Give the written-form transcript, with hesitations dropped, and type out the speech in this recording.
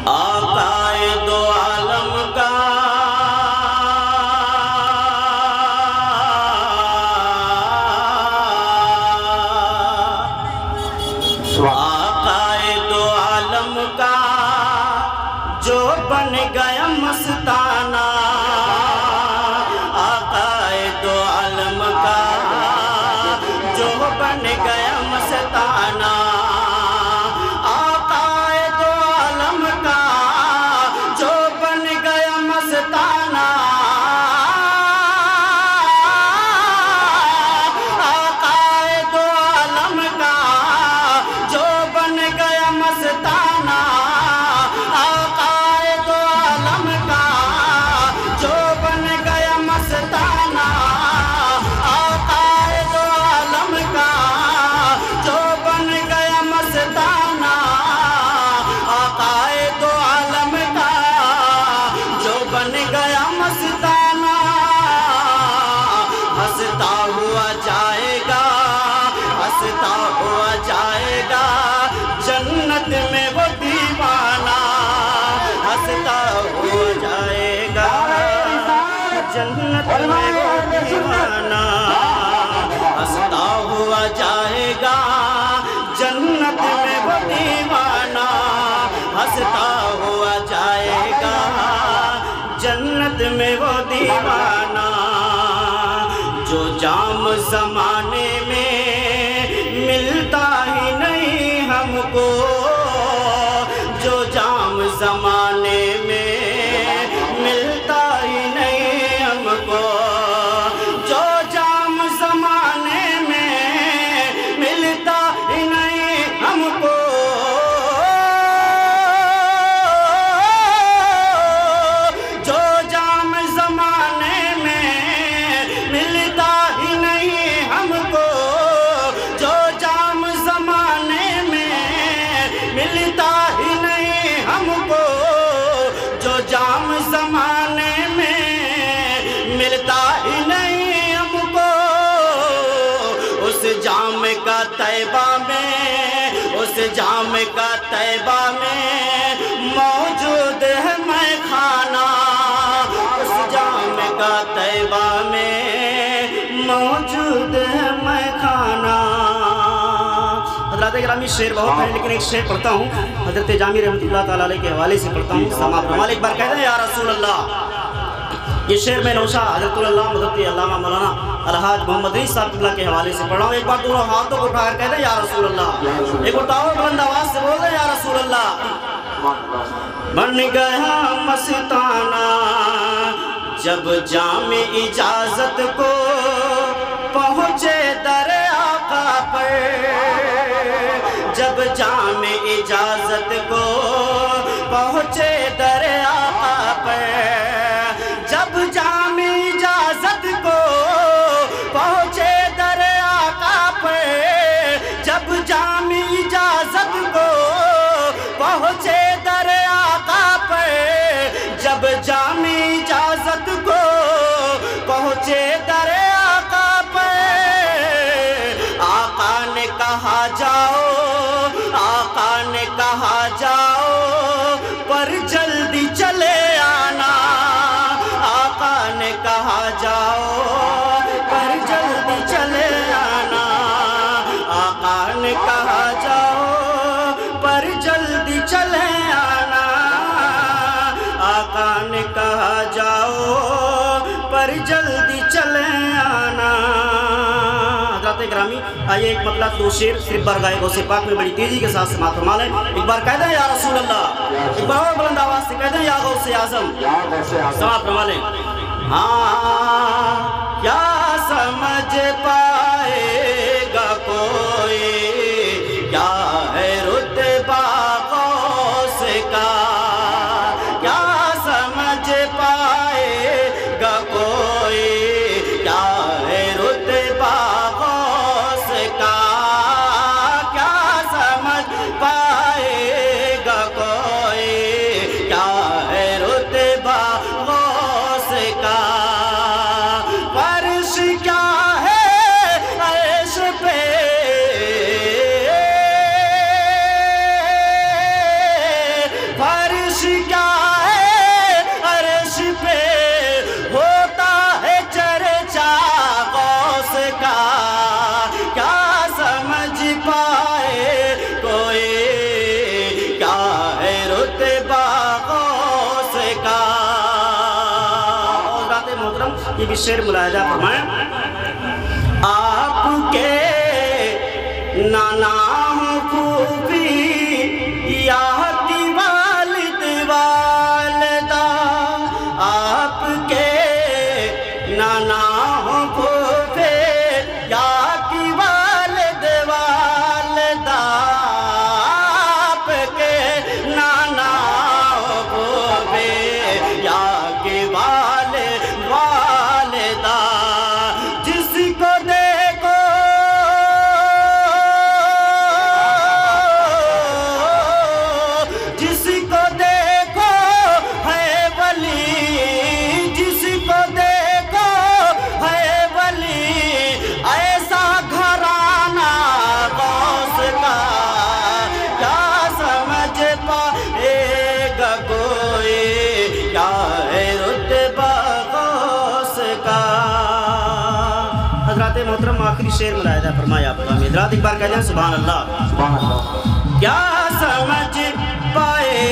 آقائے دو عالم کا آقائے دو عالم کا جو بن گیا مستانہ، آقائے دو عالم کا جو بن گیا مستانہ، آقائے دو عالم کا جو بن گیا مستانہ، آقائے دو عالم کا جو بن گیا مستانہ، آقائے دو عالم کا جو بن گیا مستانہ، آقائے دو عالم کا جو بن گیا مستانہ، آقائے دو عالم کا جو بن گیا مستانہ، ہنستا ہوا جائے گا، ہنستا ہوا جائے گا جنت میں وہ دیوانہ، ہنستا ہوا جائے گا جنت میں وہ دیوانہ، ہنستا ہوا جائے گا جنت میں وہ دیوانہ، ہنستا ہوا جائے گا جنت میں وہ دیوانہ، جو جام زمانے میں ملتا ہی نہیں ہم کو، جو جام زمانے میں ملتا ہی نہیں ہم کو، جو جام زمانے میں ملتا ہی نہیں ہم کو، جو جام زمانے میں ملتا ہی نہیں ہم کو، جو جام زمانے میں ملتا ہی نہیں ہم کو، جو جام زمانے میں ملتا ہی نہیں ہم کو، اس جام کا طیبہ میں، اس جام کا طیبہ میں موجود ہے میں خانہ، اس جام کا طیبہ میں موجود ہے میں خانہ۔ حضرات گرامی شعر بہت ہے لیکن ایک شعر پڑھتا ہوں، حضرت جامی رحمۃ اللہ تعالیٰ علیہ کے حوالے سے پڑھتا ہوں، سماع فرمائیں۔ ایک بار کہہ دیں یا رسول اللہ، یہ شعر میں نوشہ حضرت اللہ مدتی علامہ مولانا الحاج محمد رضی صاحب اللہ کے حوالے سے پڑھ رہا ہوں۔ ایک بار دونوں ہاتھوں کو اٹھا کر کہہ دیں یا رسول اللہ، ایک بار بلند آواز سے بول دیں یا رسول اللہ۔ بن گیا مستانہ جب جام اجازت کو پہنچے در آقا پر، جب جام اجازت کو پہنچے در آقا پر، جب جام اجازت کو پہنچے در آقا پر، جب جام اجازت کو پہنچے در آقا پر، جب جام اجازت کو پہنچے در آقا پر، آقا نے کہا جاؤ، آقا نے کہا جاؤ پر جلدی چلے آنا، آقا نے کہا جاؤ پر جلدی چلے آنا، آقا نے کہا جاؤ پر جلدی چلے آنا، آقا نے کہا جاؤ پر جلدی چلے آنا۔ حضرات گرامی آئیے ایک مطلع دو شعر صرف بارگاہ غوث پاک میں بڑی تیزی کے ساتھ سماعت فرما لیں۔ ایک بار کہہ دیں یا رسول اللہ، ایک بار اور بلند آواز سے کہہ دیں یا غوث اعظم، سماعت فرما لیں۔ ہاں کیا سمجھ پائے گا کوئی کیا ہے رتبہ غوث کا، کیا سمجھ پائے گا کوئی کیا ہے رتبہ غوث کا، کیا سمجھ پائے گا کوئی کیا ہے رتبہ غوث کا، فرش کیا ہے عرش پہ رتبہ غوث کا. اور حضرات محترم یہ بھی شعر ملاحظہ فرمائیں. آپ کے نانا ہوں پھوپھی یا کی والد والدہ. آپ کے نانا ہوں پھوپھی یا کی والد والدہ. آپ کے نانا ہوں پھوپھی یا کی والد والدہ. جس کو دیکھو جس کو دیکھو ہے ولی. جس کو دیکھو ہے ولی. ایسا گھرانہ غوث کا کیا سمجھ پائے گا کوئی. کیا ہے رتبہ غوث کا. حضرات محترم آخری شعر ملاحظہ فرمایا آپ کا. حضرات ایک بار کہہ دیں سبحان اللہ. سبحان اللہ. کیا سمجھ پائے